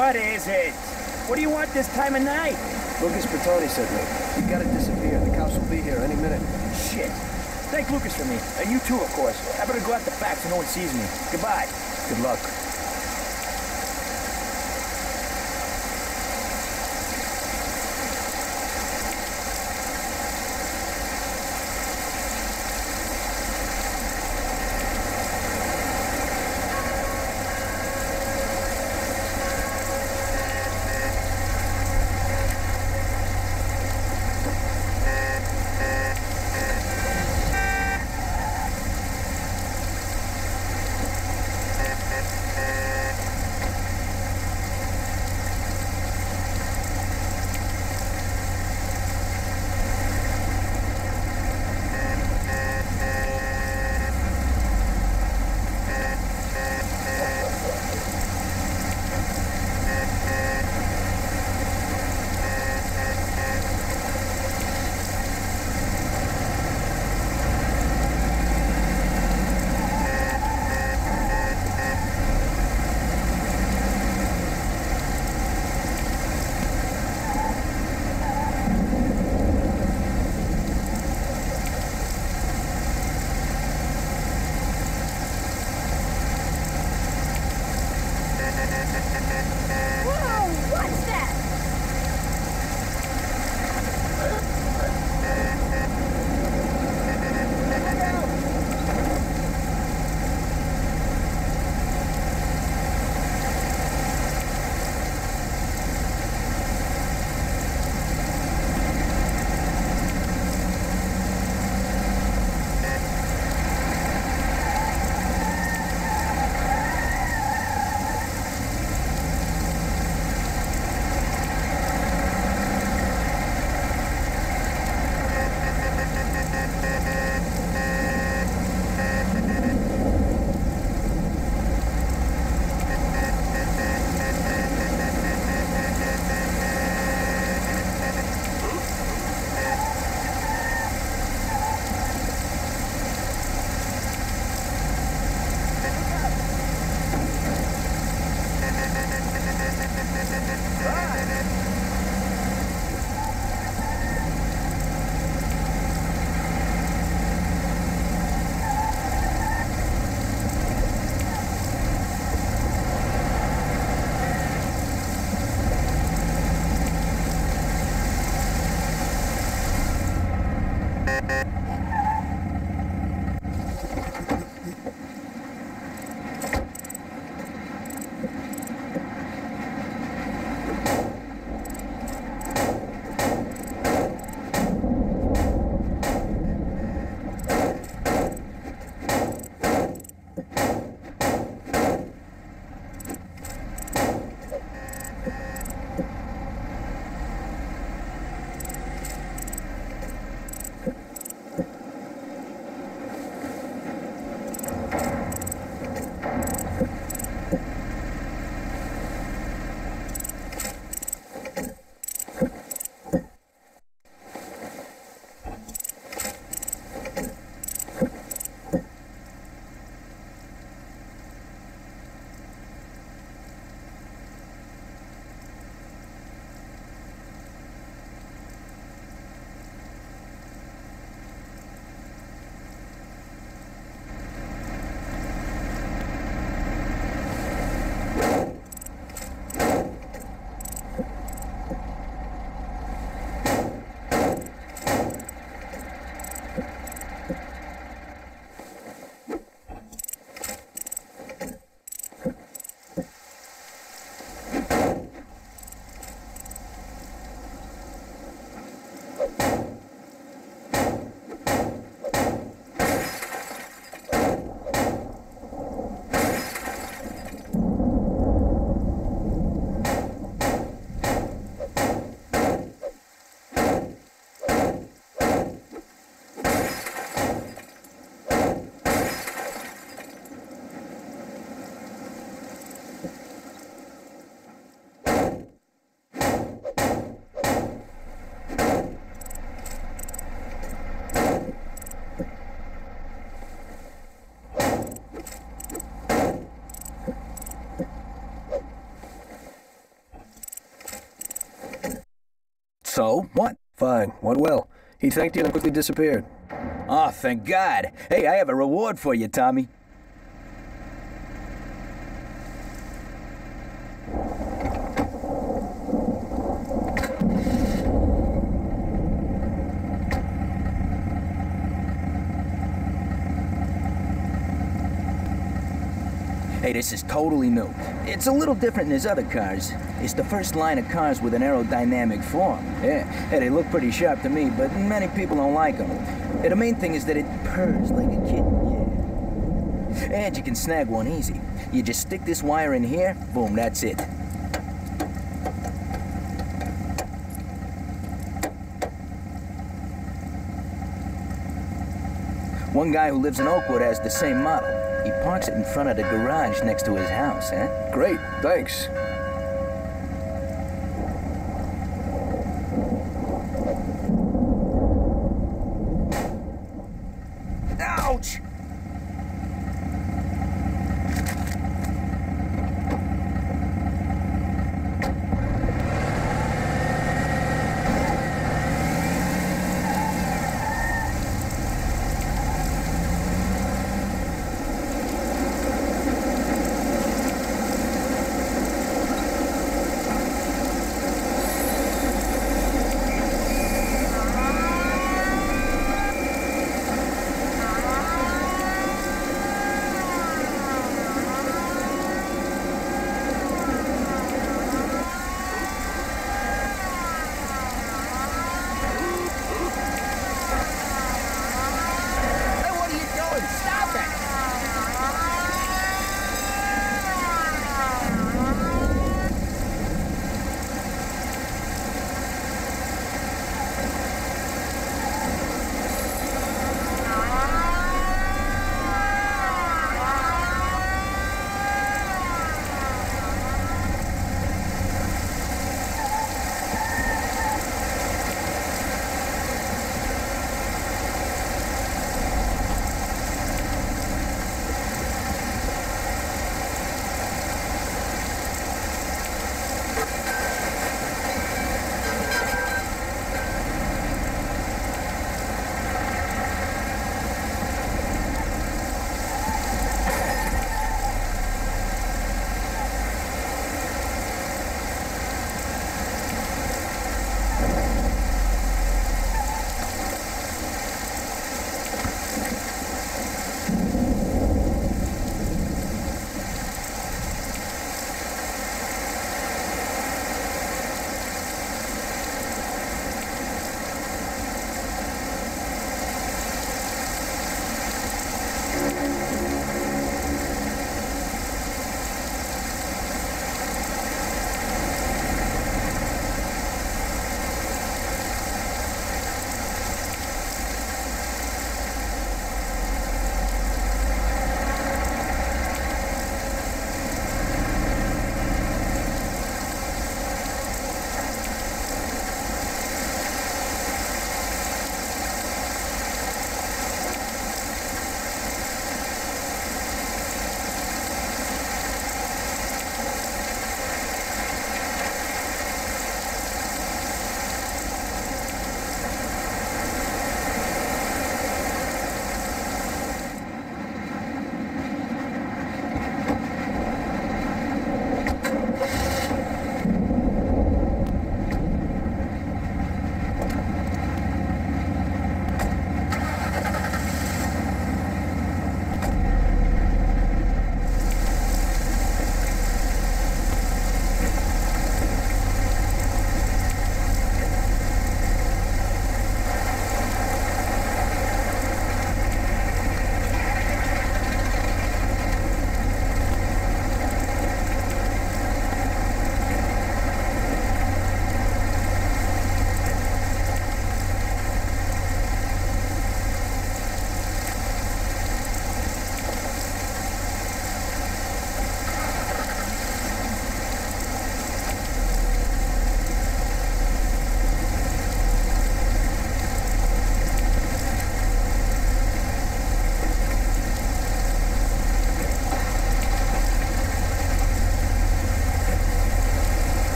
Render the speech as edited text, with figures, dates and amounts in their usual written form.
What is it? What do you want this time of night? Lucas Bertoni sent me. You gotta disappear. The cops will be here any minute. Shit. Thank Lucas for me. And you too, of course. I better go out the back so no one sees me. Goodbye. Good luck. So, what? Fine. What will? He thanked you and quickly disappeared. Oh, thank God. Hey, I have a reward for you, Tommy. Hey, this is totally new. It's a little different than his other cars. It's the first line of cars with an aerodynamic form. Yeah, hey, they look pretty sharp to me, but many people don't like them. Hey, the main thing is that it purrs like a kitten, yeah. And you can snag one easy. You just stick this wire in here, boom, that's it. One guy who lives in Oakwood has the same model. He parks it in front of the garage next to his house, huh? Great, thanks.